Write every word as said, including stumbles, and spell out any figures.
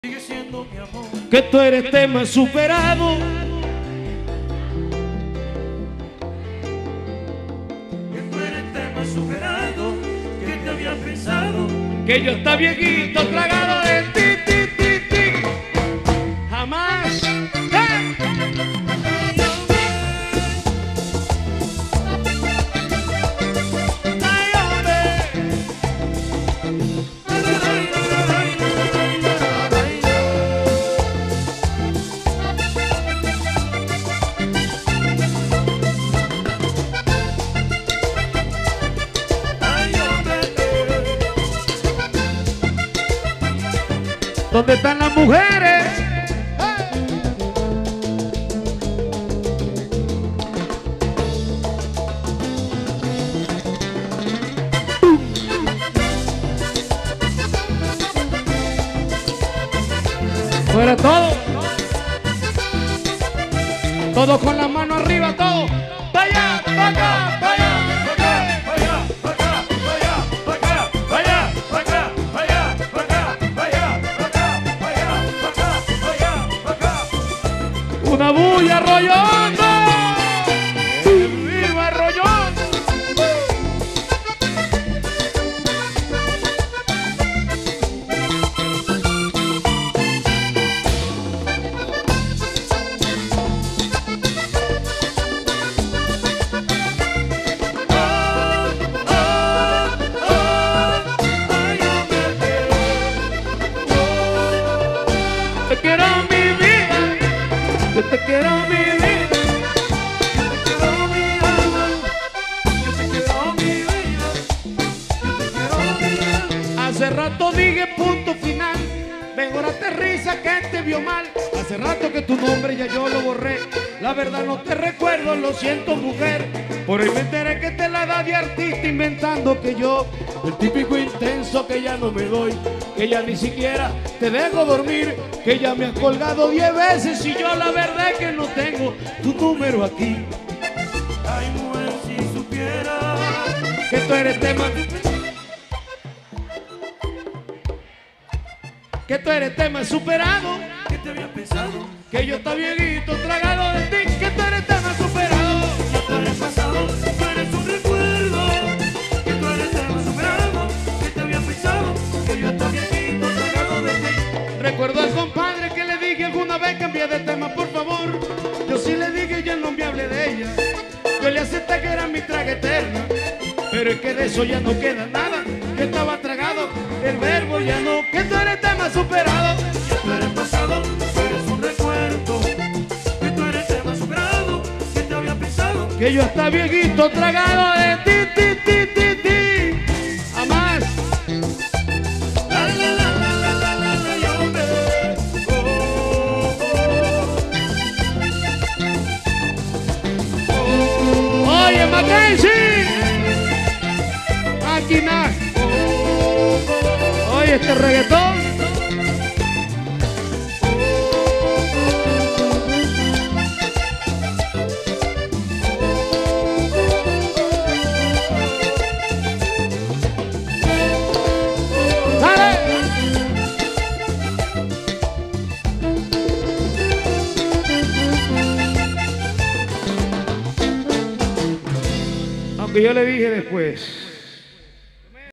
Sigue siendo mi amor. Que tú eres tema superado. Que tú eres tema superado. Que te había pensado. Que yo está viejito tragado de ti, ti, ti, ti. Jamás. ¡Eh! Ay, hombre. ¿Dónde están las mujeres? Fuera todo. Todo con la mano arriba, todo. Vaya, vaya, vaya. Una bulla arrollando. ¡Viva arrollando! Te quiero mi vida. Yo te quiero mi vida, Yo te quiero mi alma. Yo te quiero mi vida. Yo te quiero mi alma. hace rato dije punto final, mejor aterriza que te vio mal. Hace rato que tu nombre ya yo lo borré, la verdad no te recuerdo, lo siento mujer. Por ahí me enteré que te la da de artista inventando que yo, el típico intenso que ya no me doy, que ya ni siquiera te dejo dormir, que ya me has colgado diez veces y yo la verdad es que no tengo tu número aquí. Ay, mujer, si supiera Que tú eres tema, que tú eres tema superado, que te había pensado. que yo está viejito tragado de ti, que tú eres tema superado. Que tú eres pasado, tú eres un recuerdo. Que tú eres tema superado. Que te había pensado. Que yo estaba viejito tragado de ti. Recuerdo al compadre que le dije alguna vez cambié de tema, por favor. Yo sí le dije y él no me hable de ella. Yo le acepté que era mi traga eterna, pero es que de eso ya no queda nada. Que estaba tragado, el verbo ya no. Que tú eres tema superado. Que tú eres pasado, tú eres un recuerdo. Que tú eres tema superado. Que te había pensado. Que yo está viejito tragado de ti, ti, ti, ti, ti. A más. La la la la la la la la yo me. Oh, oh, oh. Oye, Mackenzie. Máquina. Oye, este reggaetón. ¡Dale! Aunque yo le dije después.